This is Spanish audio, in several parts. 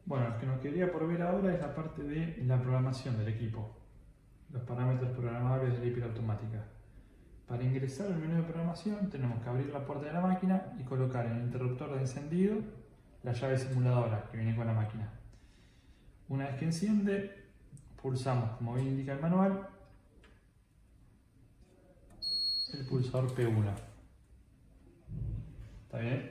Bueno, lo que nos quedaría por ver ahora es la parte de la programación del equipo, los parámetros programables de la hiperautomática. Para ingresar al menú de programación tenemos que abrir la puerta de la máquina y colocar en el interruptor de encendido la llave simuladora que viene con la máquina. Una vez que enciende, pulsamos, como bien indica el manual, el pulsador P1. ¿Está bien?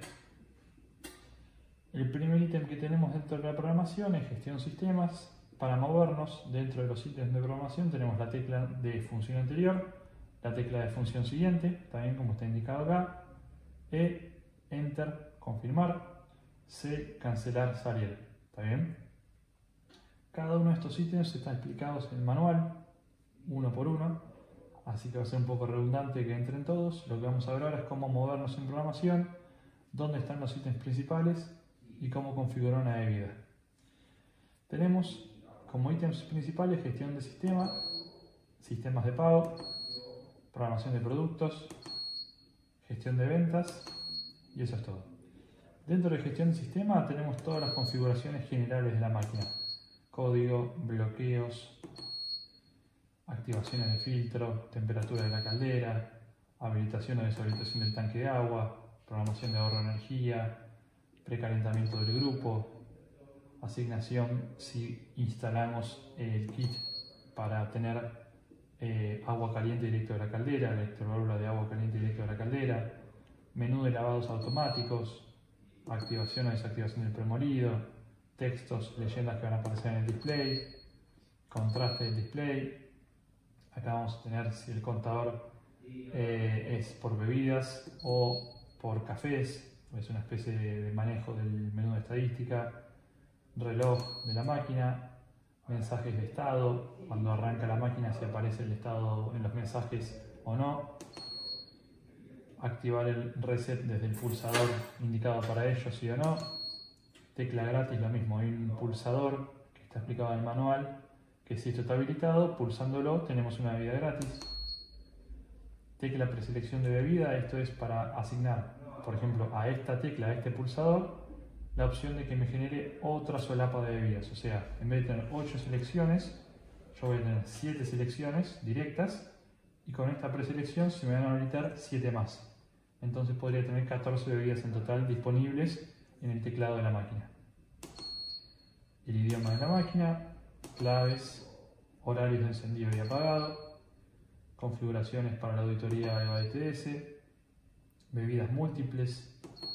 El primer ítem que tenemos dentro de la programación es gestión sistemas. Para movernos dentro de los ítems de programación tenemos la tecla de función anterior, la tecla de función siguiente, también como está indicado acá, E, Enter, confirmar, C, cancelar, salir. ¿Está bien? Cada uno de estos ítems están explicados en el manual, uno por uno, así que va a ser un poco redundante que entren todos. Lo que vamos a ver ahora es cómo movernos en programación, dónde están los ítems principales y cómo configurar una debida. Tenemos como ítems principales gestión de sistema, sistemas de pago, programación de productos, gestión de ventas y eso es todo. Dentro de gestión de sistema tenemos todas las configuraciones generales de la máquina: código, bloqueos, activaciones de filtro, temperatura de la caldera, habilitación o deshabilitación del tanque de agua, programación de ahorro de energía, precalentamiento del grupo, asignación si instalamos el kit para tener agua caliente directo de la caldera, electroválvula de agua caliente directo de la caldera, menú de lavados automáticos, activación o desactivación del premolido, textos, leyendas que van a aparecer en el display, contraste del display. Acá vamos a tener si el contador es por bebidas o por cafés, es una especie de manejo del menú de estadística, reloj de la máquina, mensajes de estado, cuando arranca la máquina si aparece el estado en los mensajes o no, activar el reset desde el pulsador indicado para ello, sí o no, tecla gratis, lo mismo, hay un pulsador que está explicado en el manual, que si esto está habilitado, pulsándolo tenemos una bebida gratis. Tecla preselección de bebida, esto es para asignar, por ejemplo, a esta tecla, a este pulsador, la opción de que me genere otra solapa de bebidas. O sea, en vez de tener 8 selecciones, yo voy a tener 7 selecciones directas y con esta preselección se me van a habilitar 7 más. Entonces podría tener 14 bebidas en total disponibles en el teclado de la máquina. El idioma de la máquina, claves, horarios de encendido y apagado, configuraciones para la auditoría EVA ETS, bebidas múltiples,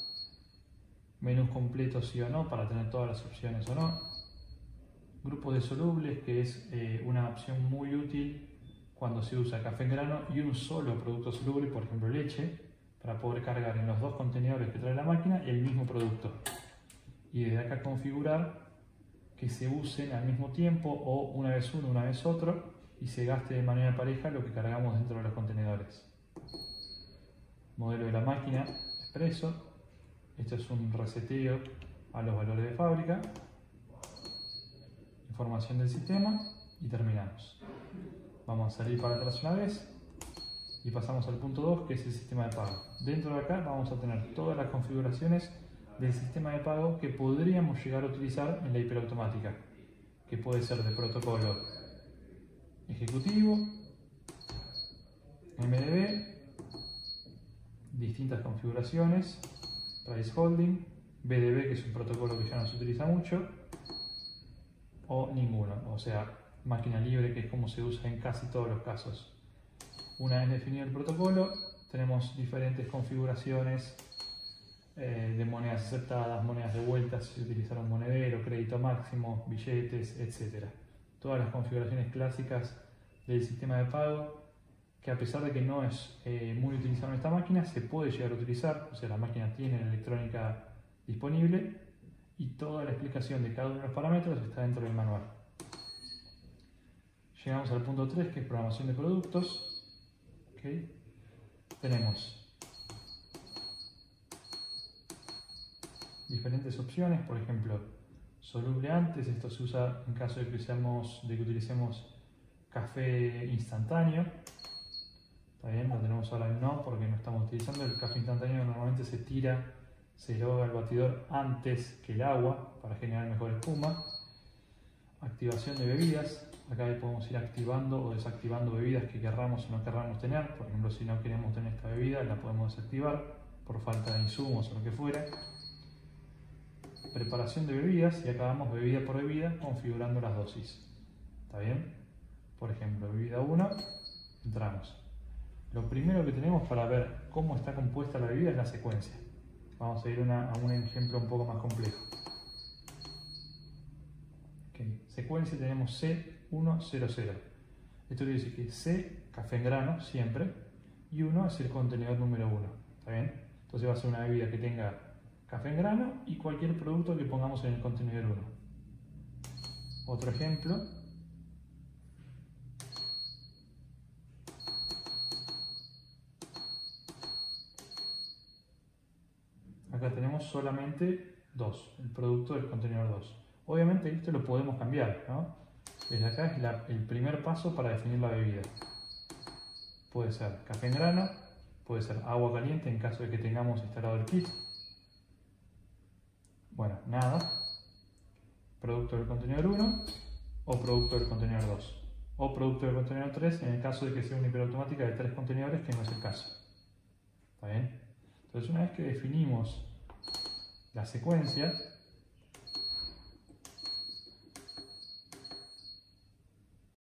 menús completos sí o no para tener todas las opciones o no, grupos de solubles, que es una opción muy útil cuando se usa café en grano y un solo producto soluble, por ejemplo leche, para poder cargar en los dos contenedores que trae la máquina el mismo producto y desde acá configurar que se usen al mismo tiempo o una vez uno, una vez otro, y se gaste de manera pareja lo que cargamos dentro de los contenedores. Modelo de la máquina expreso, esto es un reseteo a los valores de fábrica, información del sistema y terminamos. Vamos a salir para atrás una vez y pasamos al punto 2, que es el sistema de pago. Dentro de acá vamos a tener todas las configuraciones del sistema de pago que podríamos llegar a utilizar en la hiperautomática, que puede ser de protocolo ejecutivo, MDB, distintas configuraciones, price holding, BDB, que es un protocolo que ya no se utiliza mucho, o ninguno, o sea, máquina libre, que es como se usa en casi todos los casos. Una vez definido el protocolo, tenemos diferentes configuraciones de monedas aceptadas, monedas devueltas, si utilizaron monedero, crédito máximo, billetes, etc. Todas las configuraciones clásicas del sistema de pago, que a pesar de que no es muy utilizado en esta máquina, se puede llegar a utilizar, o sea, la máquina tiene la electrónica disponible y toda la explicación de cada uno de los parámetros está dentro del manual. Llegamos al punto 3, que es programación de productos. ¿Okay? Tenemos diferentes opciones, por ejemplo, soluble antes, esto se usa en caso de que utilicemos café instantáneo. Está bien, lo tenemos ahora en no porque no estamos utilizando. El café instantáneo normalmente se tira se eroga el batidor antes que el agua para generar mejor espuma. Activación de bebidas. Acá podemos ir activando o desactivando bebidas que querramos o no querramos tener. Por ejemplo, si no queremos tener esta bebida, la podemos desactivar por falta de insumos o lo que fuera. Preparación de bebidas, y acá vamos bebida por bebida configurando las dosis. ¿Está bien? Por ejemplo, bebida 1, entramos. Lo primero que tenemos para ver cómo está compuesta la bebida es la secuencia. Vamos a ir a un ejemplo un poco más complejo. Okay. Secuencia tenemos C100. Esto quiere decir que C, café en grano, siempre, y 1 es el contenedor número 1. ¿Está bien? Entonces va a ser una bebida que tenga café en grano y cualquier producto que pongamos en el contenedor 1. Otro ejemplo. Acá tenemos solamente 2, el producto del contenedor 2. Obviamente esto lo podemos cambiar, ¿no? Desde acá es el primer paso para definir la bebida. Puede ser café en grano, puede ser agua caliente en caso de que tengamos instalado el kit. Bueno, nada. Producto del contenedor 1 o producto del contenedor 2. O producto del contenedor 3 en el caso de que sea una hiperautomática de 3 contenedores, que no es el caso. ¿Está bien? Entonces, una vez que definimos la secuencia,